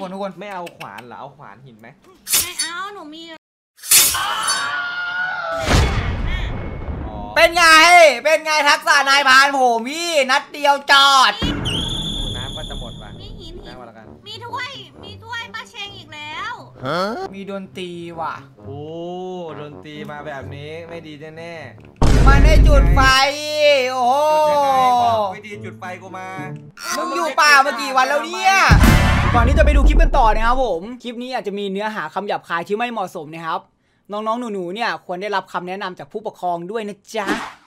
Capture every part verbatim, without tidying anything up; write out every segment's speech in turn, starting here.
คนทุกคนไม่เอาขวานเหรอเอาขวานหินไหมไม่เอาหนูมีเป็นไงเป็นไงทักษะนายพานโหมี่นัดเดียวจอดน้ำก็จะหมดว่ะมีหินหินแล้วกันมีถ้วยมีถ้วยป้าเชงอีกแล้วมีดนตรีว่ะโอ้ดนตรีมาแบบนี้ไม่ดีแน่ๆมันได้จุดไฟโอ้โหวิธีจุดไฟกูมามึงอยู่ป่ามากี่วันแล้วเนี่ยก่อนที่จะไปดูคลิปกันต่อนะครับผมคลิปนี้อาจจะมีเนื้อหาคำหยาบคายที่ไม่เหมาะสมนะครับน้องๆหนูๆเนี่ยควรได้รับคำแนะนำจากผู้ปกครองด้วยนะจ๊ะ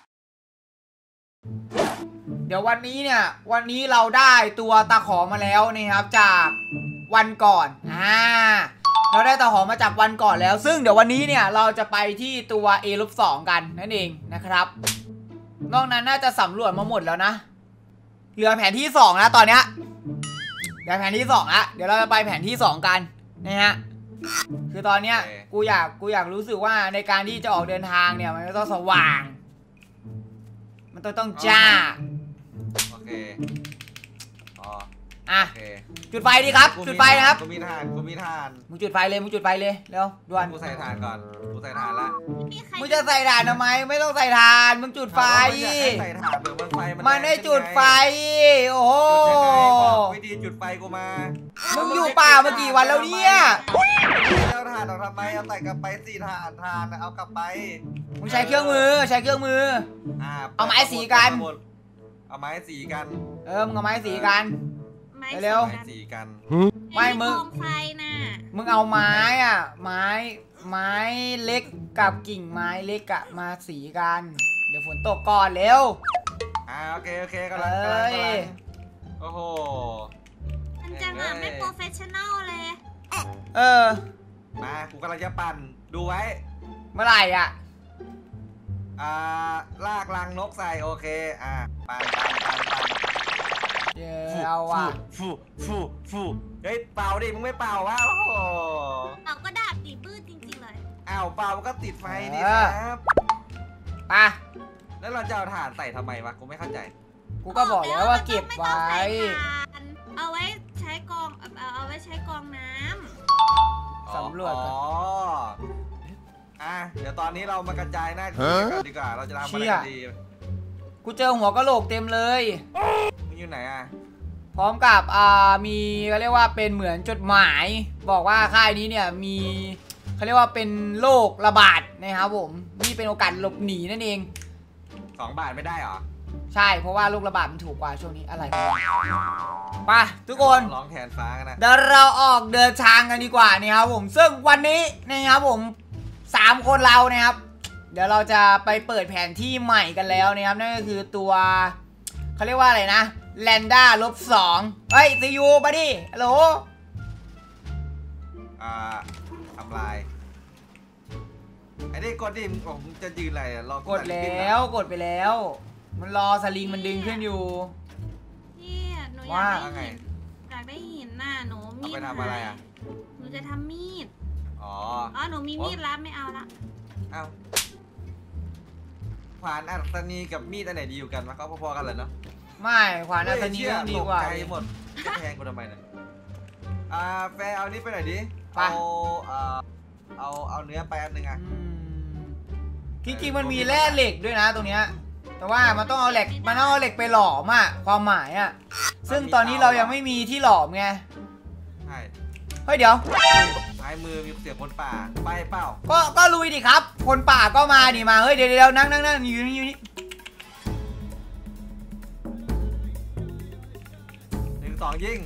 เดี๋ยววันนี้เนี่ยวันนี้เราได้ตัวตะขอมาแล้วนะครับจากวันก่อนอ่าเราได้ตะขอมาจากวันก่อนแล้วซึ่งเดี๋ยววันนี้เนี่ยเราจะไปที่ตัว เอ ลบ สอง กันนั่นเองนะครับนอกนั้นน่าจะสำรวจมาหมดแล้วนะเหลือแผนที่สองนะตอนเนี้ยเดี๋ยวแผนที่สองละเดี๋ยวเราจะไปแผนที่สองกันนะฮะคือตอนเนี้ยกูอยากกูอยากรู้สึกว่าในการที่จะออกเดินทางเนี่ยมันต้องสว่างมันต้องต้องจ้าโอเคอ๋ออ่ะจุดไฟดีครับจุดไฟนะครับกูมีถ่านกูมีถ่านมึงจุดไฟเลยมึงจุดไฟเลยเร็วด่วนกูใส่ถ่านก่อนกูใส่ถ่านละมึงจะใส่ถ่านทำไมไม่ต้องใส่ถ่านมึงจุดไฟใส่ถ่านเผื่อบางไฟมันได้จุดไฟโอ้โหวิธีจุดไฟกูมามึงอยู่ป่ามากี่วันแล้วเนี่ยเอาถ่านออกทำไมเอาใส่กลับไปสี่ถ่านถ่านเอากลับไปมึงใช้เครื่องมือใช้เครื่องมือเอาไม้สีกันเอาไม้สีกันเออมึงเอาไม้สีกันเร็วสีกันไม่มึงไฟน่ะมึงเอาไม้อ่ะไม้ไม้เล็กกับกิ่งไม้เล็กอะมาสีกันเดี๋ยวฝนตกก่อนเร็วอ่าโอเคโอเคกำลังกำลังโอ้โหมันจะแบบไม่โปรเฟชชั่นอลเลยเออมากูกำลังจะปั่นดูไว้เมื่อไหร่อ่ะอ่าลากลังนกใส่โอเคอ่าปั่นปั่นปั่นปั่นเดี๋ยวอ่ะฟูฟูฟูเฮ้ยเป่าดิมึงไม่เป่าวะโอ้โหเป่าก็ดาบตีปื้ดจริงๆเลยอ้าวเป่ามันก็ติดไฟดิครับป่ะแล้วเราจะเอาถ่านใส่ทำไมวะกูไม่เข้าใจกูก็บอกแล้วว่าเก็บไว้เอาไว้ใช้กองเอาไว้ใช้กองน้ำสำรวจอ๋ออ่ะเดี๋ยวตอนนี้เรามากระจายหน้าที่กันดีกว่าเราจะทำอะไรดีกูเจอหัวกะโหลกเต็มเลยมึงอยู่ไหนอ่ะพร้อมกับอ่ามีเขาเรียกว่าเป็นเหมือนจดหมายบอกว่าค่ายนี้เนี่ยมีเขาเรียกว่าเป็นโรคระบาดนะครับผมนี่เป็นโอกาสหลบหนีนั่นเองสองบาทไม่ได้หรอใช่เพราะว่าโรคระบาดมันถูกกว่าช่วงนี้อะไรไปทุกคนร้องแทนฟ้ากันนะเดี๋ยวเราออกเดินทางกันดีกว่านี่ครับผมซึ่งวันนี้นะครับผมสามคนเรานะครับเดี๋ยวเราจะไปเปิดแผนที่ใหม่กันแล้วนะครับนั่นก็คือตัวเขาเรียกว่าอะไรนะแลนด้าลบสองเฮ้ยซียูมาดิฮัลโหลอ่าทำลายไอ้นี่กดดิผมจะยืนอะไรรอกดแล้วกดไปแล้วมันรอสลิงมันดึงขึ้นอยู่พี่หนูอยากได้หินอยากได้หินน่ะหนูมีดไปทำอะไรอ่ะหนูจะทำมีดอ๋ออ๋อหนูมีมีดแล้วไม่เอาละเอาขวานอัศนีกับมีดอันไหนดีอยู่กันวะก็พอๆกันเลยเนาะไม่ขวานอัศนีดีกว่าหมดแพงกูทำไมเนี่ยอ่าแฟร์เอานี้ไปหน่อยดิเอาเอาเอาเนื้อไปอันหนึ่งอ่ะจริงๆมันมีแร่เหล็กด้วยนะตรงเนี้ยแต่ว่ามันต้องเอาเหล็กมันต้องเอาเหล็กไปหลอมอ่ะความหมายอ่ะซึ่งตอนนี้เรายังไม่มีที่หลอมไงใช่เฮ้ยเดี๋ยวซ้ายมือมีเสียงคนป่าไปเปล่าก็ก็ลุยดิครับคนป่าก็มาดิมาเฮ้ยเดี๋ยวเดี๋ยวนั่งนั่งนั่งอยู่นี่อยู่นี่หนึ่งสองยิง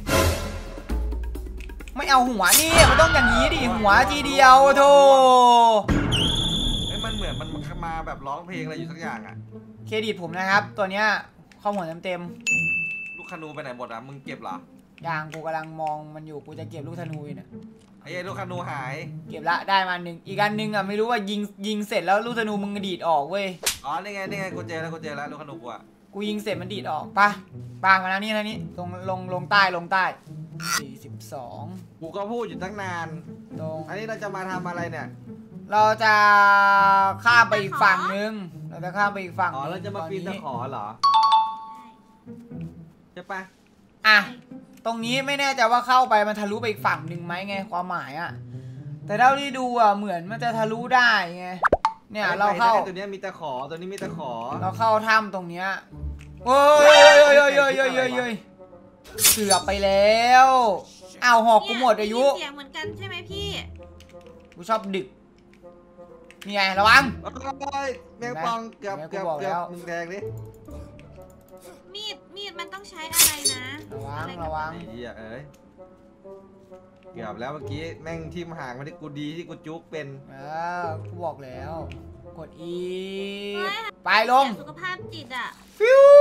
ไม่เอาหัวนี่มันต้องอย่างนี้ดิหัวทีเดียวโธ่เฮ้ยมันเหมือนมันมาแบบร้องเพลงอะไรอยู่สักอย่างอ่ะเครดิตผมนะครับตัวเนี้ยข้อมูลเต็มเต็มลูกธนูไปไหนหมดอ่ะมึงเก็บเหรอยางกูกำลังมองมันอยู่กูจะเก็บลูกธนูเนี่ยไอ้ลูกธนูหายเก็บละได้มาหนึ่งอีกอันหนึ่งอ่ะไม่รู้ว่ายิงยิงเสร็จแล้วลูกธนูมึงดีดออกเว้ยอ๋อนี่ไงนี่ไงกูเจอแล้วกูเจอแล้วลูกธนูกูอ่ะกูยิงเสร็จมันดีดออกปะปางมาแล้วนี่นะนี่ลงลงลงใต้ลงใต้สี่สิบสองกูก็พูดอยู่ตั้งนานตรงอันนี้เราจะมาทำอะไรเนี่ยเราจะข้ามไปอีกฝั่งนึงเราจะข้ามไปอีกฝั่งอ๋อเราจะมาปีนตะขอเหรอใช่ปะอ่ะตรงนี้ไม่แน่ใจว่าเข้าไปมันทะลุไปอีกฝั่งหนึ่งไหมไงความหมายอะแต่เท่าที่ดูอะเหมือนมันจะทะลุได้ไงเนี่ยเราเข้าตัวนี้มีตะขอตัวนี้มีตะขอเราเข้าถ้ำตรงเนี้ยโอ้ยโอ้ยโอ้ยโอ้ยโอ้ยโอ้ยโอ้ยเสือไปแล้วอ้าวหอกกูหมดอายุเสียงเหมือนกันใช่ไหมพี่กูชอบดึกนี่ไงระวังแมงปองเกือบเกือบเกือบมึงแดงดิมีดมีดมันต้องใช้อะไรนะระวังระวังเหี้ยเอ้ยเกือบแล้วเมื่อกี้แม่งทิ่มห่างมาที่กูดีที่กูจุกเป็นเออกูบอกแล้วกดอีไปลงสุขภาพจิตอ่ะฟิว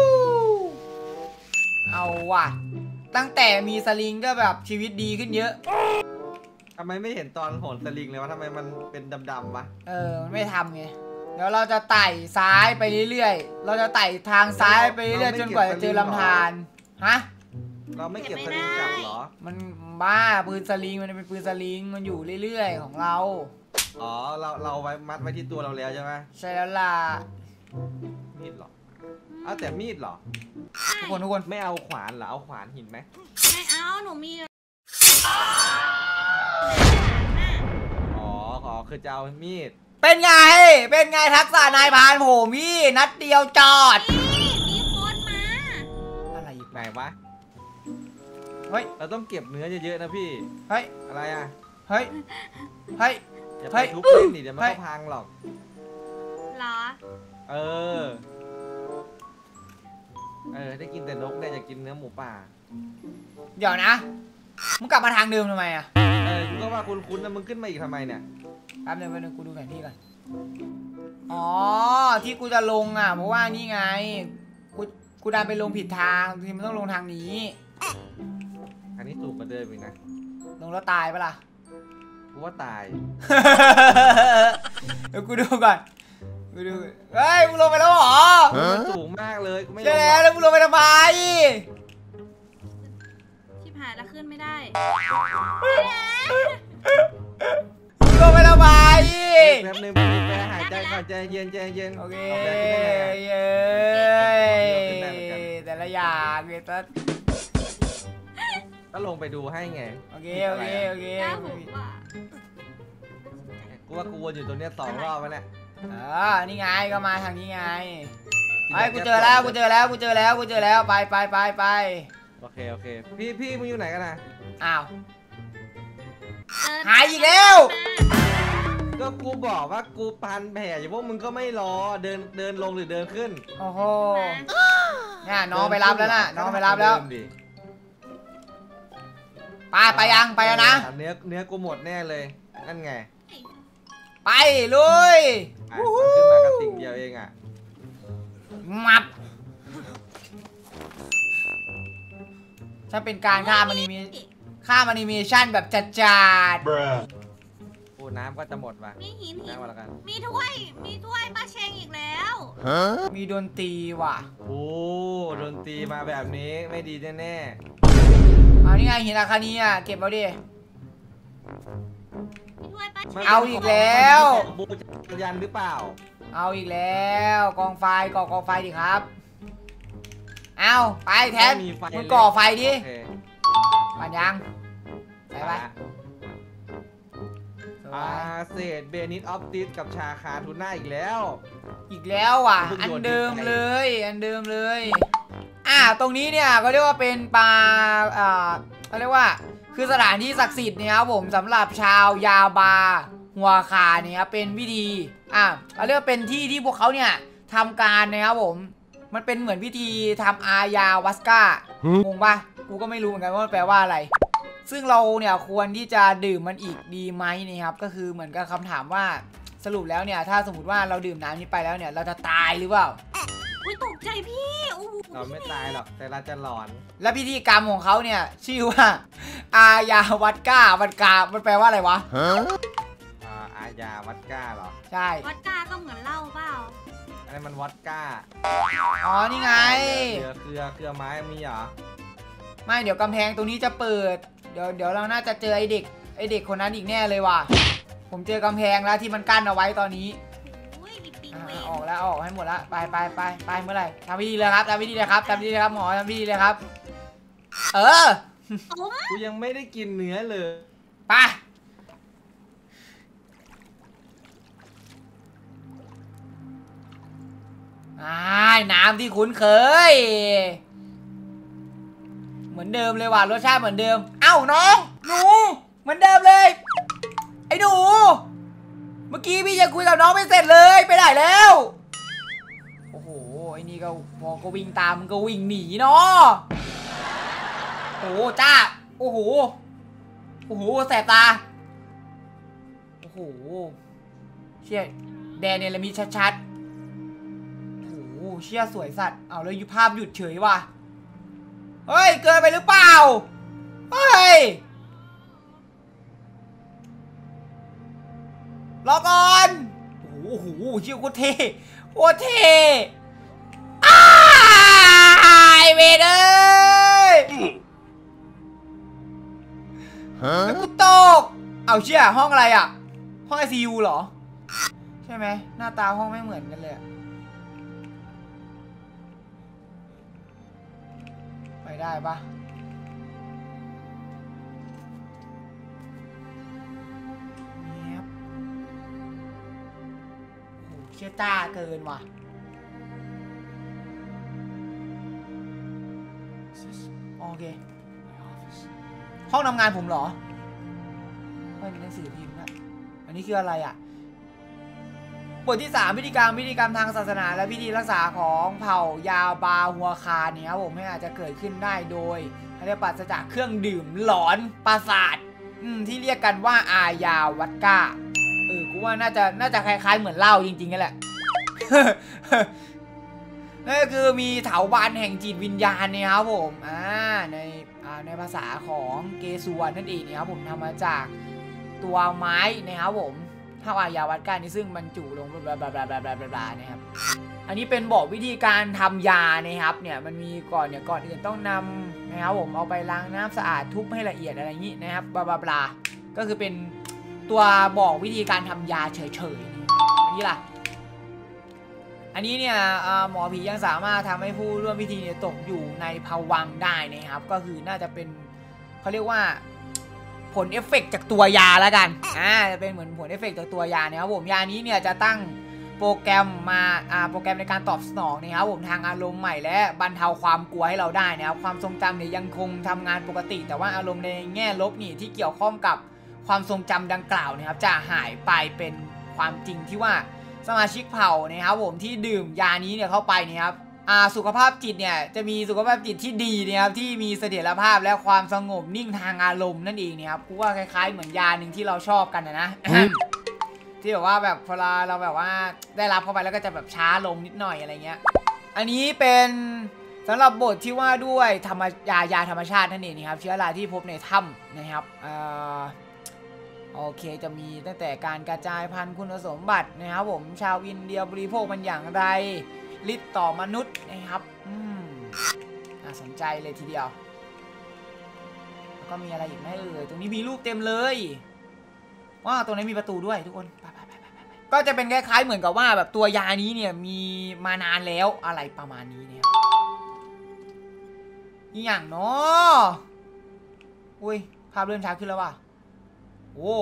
เอาว่ะตั้งแต่มีสลิงก็แบบชีวิตดีขึ้นเยอะทำไมไม่เห็นตอนโหนสลิงเลยวะทำไมมันเป็นดำๆวะเออไม่ทำไงเดี๋ยวเราจะไต่ซ้ายไปเรื่อยๆเราจะไต่ทางซ้ายไปเรื่อยๆจนกว่าจะเจอลำธารฮะเราไม่เก็บสลิงกลับหรอมันบ้าปืนสลิงมันเป็นปืนสลิงมันอยู่เรื่อยๆของเราอ๋อเราเราไว้มัดไว้ที่ตัวเราแล้วใช่ไหมใช่แล้วล่ะมีดหรอเอาแต่มีดหรอทุกคนทุกคนไม่เอาขวานหรอเอาขวานหินไหมไม่เอาหนูมีอ๋อขอคือจะเอามีดเป็นไงเป็นไงทักษะนายพรานโหมีนัดเดียวจอดมีคนมาอะไรอีกไหนวะเฮ้ยเราต้องเก็บเนื้อเยอะๆนะพี่เฮ้ยอะไรอ่ะเฮ้ยเฮ้ยอย่าไปทุบเล่นดิเดี๋ยวมันก็พังหรอกหรอเออเออได้กินแต่นกได้จะกินเนื้อหมูป่าเดี๋ยวนะมึงกลับมาทางเดิมทำไมอ่ะเออกูก็ว่าคุ้นๆนะมึงขึ้นมาอีกทำไมเนี่ยแป๊บนึงแป๊บนึงกูดูแผนที่ก่อนอ๋อที่กูจะลงอ่ะเพราะว่านี่ไงกูกูดันไปลงผิดทางทีมันต้องลงทางนี้ทางนี้ถูกมาเดิมอีกนะลงแล้วตายปะล่ะกูว่าตายเดี๋ยวกูดูก่อนกูดูเฮ้ยมึงลงไปแล้วเหรอมันสูงมากเลยกูไม่ใช่แล้วแล้วมึงลงไปทำไมชิบหายแล้วขึ้นไม่ได้ลงไปทำไมแป๊บนึงแป๊บหายใจก่อนใจเย็นใจเย็นโอเคเย้แต่ละอย่างเลยตัดก็ลงไปดูให้ไงโอเคโอเคโอเคกูว่ากูวนอยู่ตรงเนี้ยสองรอบแล้วเนี่ยอ่านี่ไงก็มาทางนี้ไงไอ้กูเจอแล้วกูเจอแล้วกูเจอแล้วกูเจอแล้วไปไปไปไปโอเคโอเคพี่พี่มึงอยู่ไหนกันนะอ้าวหายอีกแล้วก็กูบอกว่ากูพันแผลอยู่พวกมึงก็ไม่รอเดินเดินลงหรือเดินขึ้นโอ้โหเนี่ยน้องไปรับแล้วน่ะน้องไปรับแล้วไปไปยังไปแล้วนะเนื้อเนื้อกูหมดแน่เลยนั่นไงไปลุยขึ้นมากระติ่งเดียวเองอ่ะมับถ้าเป็นการฆ่ามันนี่มีค่าแอนิเมชั่นแบบจัดๆโอ้น้ำก็จะหมดว่ะมีหินหินแล้วกันมีถ้วยมีถ้วยป้าเชงอีกแล้วมีดนตรีว่ะโอ้ดนตรีมาแบบนี้ไม่ดีแน่ๆเอานี่ไงหินอาคานีอ่ะเก็บเอาดิเอาอีกแล้วบูชายันหรือเปล่าเอาอีกแล้วกองไฟก่อกองไฟดิครับเอาไปแทนมึงก่อไฟดิปันยังใส่ไปอาเศษเบนิสออฟติสกับชาคาทูน่าอีกแล้วอีกแล้วว่ะอันเดิมเลยอันเดิมเลยอ่าตรงนี้เนี่ยเขาเรียกว่าเป็นปลาอ่าเขาเรียกว่าคือสถานที่ศักดิ์สิทธิ์เนี่ยครับผมสำหรับชาวยาบาหัวขาเนี่ยครับเป็นพิธีอ่าเขาเรียกว่าเป็นที่ที่พวกเขาเนี่ยทำการนะครับผมมันเป็นเหมือนพิธีทำอายาวัสก้างงปะกูก็ไม่รู้เหมือนกันว่ามันแปลว่าอะไรซึ่งเราเนี่ยควรที่จะดื่มมันอีกดีไหมนี่ครับก็คือเหมือนกับคำถามว่าสรุปแล้วเนี่ยถ้าสมมติว่าเราดื่มน้ำนี้ไปแล้วเนี่ยเราจะตายหรือเปล่าอุ้ยตกใจพี่เราไม่ตายหรอกแต่เราจะหลอนและพิธีกรรมของเขาเนี่ยชื่อว่าอายาวัดก้าวัดกามันแปลว่าอะไรวะอายาวัดก้าเหรอใช่วัดก้าก็เหมือนเหล้าเปล่าอะไรมันวัดก้าอ๋อนี่ไงเกลือเกลือเกลือไม้มีเหรอไม่เดี๋ยวกำแพงตรงนี้จะเปิดเดี๋ยวเดี๋ยวเราน่าจะเจอไอเด็กไอเด็กคนนั้นอีกแน่เลยว่ะผมเจอกำแพงแล้วที่มันกั้นเอาไว้ตอนนี้ออกแล้วออกให้หมดแล้วไปไปไปไปเมื่อไหร่ทำพิธีเลยครับทำพิธีเลยครับทำพิธีเลยครับหมอทำพิธีเลยครับเออกูยังไม่ได้กินเนื้อเลยไปน้ำที่คุ้นเคยเหมือนเดิมเลยว่ะรสชาติเหมือนเดิมเอ้าน้องหนูเหมือนเดิมเลยไอ้หนูเมื่อกี้พี่ยังคุยกับน้องไม่เสร็จเลยไปไหนแล้วโอ้โหไอ้นี่ก็พอก็วิ่งตามมันก็วิ่งหนีเนาะโอ้โหจ้าโอ้โหโอ้โหแสบตาโอ้โหเชี่ยแดนเนลมิชัดๆโอ้เชี่ยสวยสัตว์เอาแล้วยุภาพหยุดเฉยว่ะเฮ้ยเกินไปหรือเปล่าเฮ้ยรอก่อนโอ้โหเชี่ยโคตรเท่โคตรเท่อ้ายเวเดอร์แล้วกูตกเอาเชี่ยห้องอะไรอ่ะห้องไอซียูเหรอใช่ไหมหน้าตาห้องไม่เหมือนกันเลยไปได้ปะเนี่ยโอ้เชี่ยจ้าเกินว่ะโอเคห้องทำงานผมเหรอไม่มีหนังสือพิมพ์นะอันนี้คืออะไรอ่ะบทที่สามพิธีกรรมพิธีกรรมทางศาสนาและพิธีรักษาของเผ่ายาบาฮัวคาเนี่ยครับผมให้อาจจะเกิดขึ้นได้โดยเรียกปราศจากเครื่องดื่มหลอนประสาทที่เรียกกันว่าอายาวัดก้าเออกูว่าน่าจะน่าจะคล้ายๆเหมือนเหล้าจริงๆนั่นแหละ นั่นก็คือมีเถาวัลย์แห่งจิตวิญญาณเนี่ยครับผมอ่าในอ่าในภาษาของเกสวนนั่นเองเนี่ยครับผมทำมาจากตัวไม้นะครับผมถ้าอายาวัดก้านี่ซึ่งบรรจุลงบลาบลาบลาบลาบลาบลานะครับอันนี้เป็นบอกวิธีการทำยานะครับเนี่ยมันมีก่อนเนี่ยก่อนอื่นต้องนำนะครับผมเอาไปล้างน้ำสะอาดทุบให้ละเอียดอะไรอย่างนี้นะครับบลาบลาบลาก็คือเป็นตัวบอกวิธีการทำยาเฉยๆอันนี้ล่ะอันนี้เนี่ยหมอผียังสามารถทำให้ผู้ร่วมพิธีเนี่ยตกอยู่ในภวังค์ได้นะครับก็คือน่าจะเป็นเขาเรียกว่าผลเอฟเฟกต์จากตัวยาแล้วกันอ่าจะเป็นเหมือนผลเอฟเฟกต์จากตัวยาเนี่ยครับผมยานี้เนี่ยจะตั้งโปรแกรมมาอ่าโปรแกรมในการตอบสนองนะครับผมทางอารมณ์ใหม่และบรรเทาความกลัวให้เราได้นะครับความทรงจำเนี่ยยังคงทำงานปกติแต่ว่าอารมณ์ในแง่ลบนี่ที่เกี่ยวข้องกับความทรงจำดังกล่าวนะครับจะหายไปเป็นความจริงที่ว่าสมาชิกเผ่านะครับผมที่ดื่มยานี้เนี่ยเข้าไปเนี่ยครับอ่าสุขภาพจิตเนี่ยจะมีสุขภาพจิตที่ดีนะครับที่มีเสถียรภาพและความสงบนิ่งทางอารมณ์นั่นเองเนี่ยครับกูว่าคล้ายๆเหมือนยาหนึ่งที่เราชอบกันนะนะ ที่แบบว่าแบบเวลาเราแบบว่าได้รับเข้าไปแล้วก็จะแบบช้าลงนิดหน่อยอะไรเงี้ยอันนี้เป็นสำหรับบทที่ว่าด้วยธรรมยายาธรรมชาตินั่นเองนะครับเชื้อราที่พบในถ้ำนะครับอ่าโอเคจะมีตั้งแต่การกระจายพันธุ์คุณสมบัตินะครับผมชาวอินเดียบริโภคมันอย่างไรฤทธิ์ต่อมนุษย์นะครับอืมน่าสนใจเลยทีเดียวแล้วก็มีอะไรอีกไหมเอ่ยตรงนี้มีรูปเต็มเลยว้าวตรงนี้มีประตูด้วยทุกคนไปไปไปไปไปก็จะเป็นคล้ายๆเหมือนกับว่าแบบตัวยานี้เนี่ยมีมานานแล้วอะไรประมาณนี้เนี่ยอีอย่างเนาะอุ้ยภาพเริ่มช้าขึ้นแล้วว่ะโอ้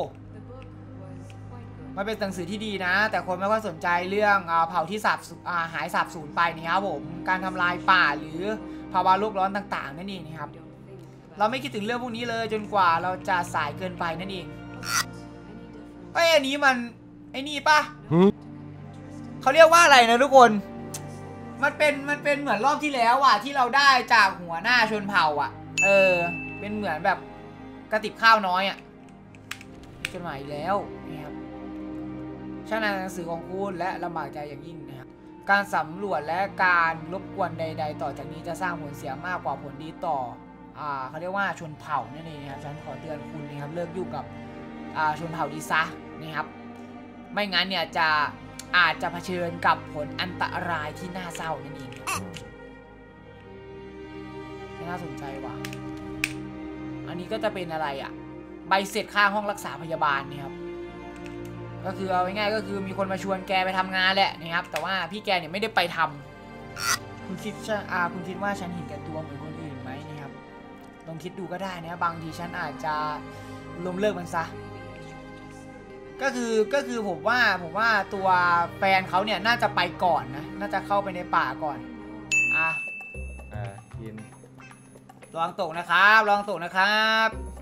มันเป็นหนังสือที่ดีนะแต่คนไม่ค่อยสนใจเรื่องเผ่าที่สาบหายสาบสูญไปนี่ครับผมการทำลายป่าหรือภาวะโลกร้อนต่างๆนั่นเองนะครับเราไม่คิดถึงเรื่องพวกนี้เลยจนกว่าเราจะสายเกินไปนั่นเองไอ้อันนี้มันไอ้นี่ปะเขาเรียกว่าอะไรนะทุกคนมันเป็นมันเป็นเหมือนรอบที่แล้วอ่ะที่เราได้จากหัวหน้าชนเผ่าอ่ะเออเป็นเหมือนแบบกระติบข้าวน้อยอ่ะจดหมายแล้วนี่ครับช่างอ่านหนังสือของคุณและลำบากใจอย่างยิ่งนะครับการสำรวจและการรบกวนใดๆต่อจากนี้จะสร้างผลเสียมากกว่าผลดีต่ออ่าเขาเรียกว่าชนเผ่านั่นเองนะครับฉันขอเตือนคุณนะครับเลิกยุ่งกับอ่าชนเผ่าดีซะนะครับไม่งั้นเนี่ยจะอาจจะเผชิญกับผลอันตรายที่น่าเศร้านั่นเองน่าสนใจว่ะอันนี้ก็จะเป็นอะไรอ่ะใบเสร็จค่าห้องรักษาพยาบาลเนี่ยครับก็คือเอาง่ายๆก็คือมีคนมาชวนแกไปทำงานแหละนะครับแต่ว่าพี่แกเนี่ยไม่ได้ไปทำคุณคิดอ่าคุณคิดว่าฉันเห็นแก่ตัวเหมือนคนอื่นไหมนะครับลองคิดดูก็ได้นะบางทีฉันอาจจะล้มเลิกมันซะก็คือก็คือผมว่าผมว่าตัวแฟนเขาเนี่ยน่าจะไปก่อนนะน่าจะเข้าไปในป่าก่อนอ่ะเออกินลองตกนะครับลองตกนะครับ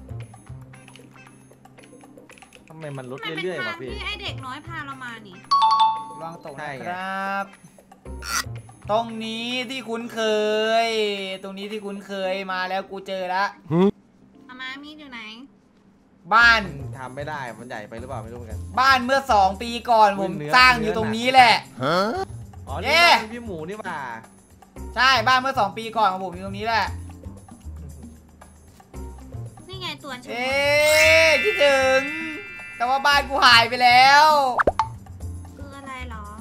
ทำไมมันลดมันเป็นเรื่อยๆทาวะงพี่ที่ไอเด็กน้อยพาเรามานี่ลองตกใช่นะไงครับ ตรงนี้ที่คุ้นเคย ตรงนี้ที่คุ้นเคยมาแล้วกูเจอแล้วอามามีดอยู่ไหนบ้านทำไม่ได้มันใหญ่ไปหรือเปล่าไม่รู้เหมือนกันบ้านเมื่อสองปีก่อนผมเนื้อสร้างอเนื้ยู่อตรงหนักนี้แหละอ๋อเย้นี่บ้านพี่หมูนี่หว่าใช่บ้านเมื่อสองปีก่อนของผมอยู่ตรงนี้แหละนี่ไงตัวฉันเอ๊ะคิดถึง แต่ว่าบ้านกูหายไปแล้วคืออะไรเหรอ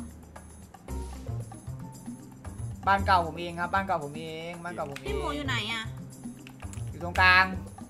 บ้านเก่าผมเองครับ บ้านเก่าผมเองบ้านเก่าผมเองพี่หมูอยู่ไหนอะอยู่ตรงกลาง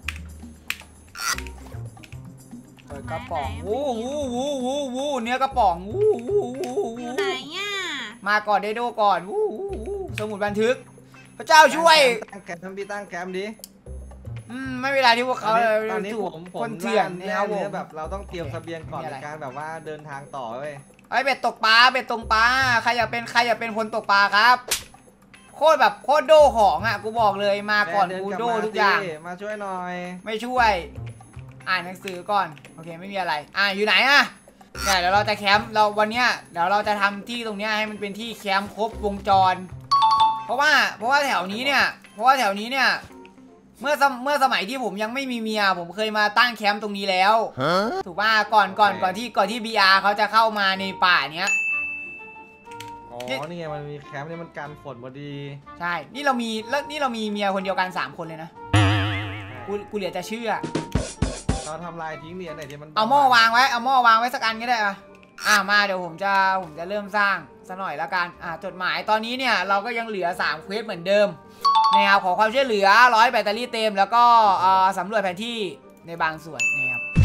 เปิดกระป๋องวู้วู้วู้วู้วู้เนื้อกระป๋องวู้วู้วู้อวู้ยู่ไหนอ่ะมาก่อนเดโดก่อนวู้วู้วู้สมุดบันทึก พระเจ้าช่วยตั้งแคมป์พี่ตั้งแคมป์ดิอืมไม่เวลาที่พวกเขาตอนนี้ถูกผมผคมนเถื่อนแน่นะครับผเนื้อมแบบเราต้องเตรียมโอเคเสบียงก่อนไม่มีในอะไรการแบบว่าเดินทางต่อเว้ยไอ้เบ็ดตกปลาเบ็ดตกปลาใครอยากเป็นใครอยากเป็นคนตกปลาครับ โคตรแบบโคตรโดของอ่ะกูบอกเลยมาก่อนแฟเกูลับโดมทุกอย่างสิมาช่วยหน่อยไม่ช่วย อ่านหนังสือก่อนโอเคไม่มีอะไรอ่าอยู่ไหนอะเนี่ยเดี๋ยวเราจะแคมป์เราวันเนี้ยเดี๋ยวเราจะทำที่ตรงเนี้ยให้มันเป็นที่แคมป์ครบวงจร เพราะว่าเพราะว่าแถวนี้เนี่ยเพราะว่าแถวนี้เนี่ยเมื่อสมเมื่อสมัยที่ผมยังไม่มีเมียผมเคยมาตั้งแคมป์ตรงนี้แล้วถูกป่ะก่อนก่อนก่อนที่ก่อนที่ บี อาร์ เขาจะเข้ามาในป่าเนี้ยอ๋อนี่ไงมันมีแคมป์นี่มันกันฝนพอดีใช่นี่เรามีแล้วนี่เรามีเมียคนเดียวกันสามคนเลยนะกูกูเหลือจะเชื่อเราทำลายทิ้งเนี่ยไหนที่มันเอาหม้อวางไว้เอาหม้อวางไว้สักอันก็ได้อะอ่ามาเดี๋ยวผมจะผมจะเริ่มสร้างสักหน่อยละกันอ่าจดหมายตอนนี้เนี่ยเราก็ยังเหลือสามเควสเหมือนเดิมนะครับขอความช่วยเหลือร้อยแบตเตอรี่เต็มแล้วก็อ่าสำรวจแผนที่ในบางส่วนนะครับ